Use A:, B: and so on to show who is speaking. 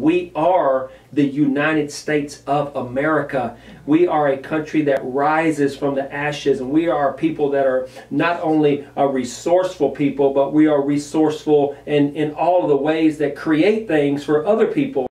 A: we are the United States of America. We are a country that rises from the ashes, and we are people that are not only a resourceful people, but we are resourceful in all of the ways that create things for other people.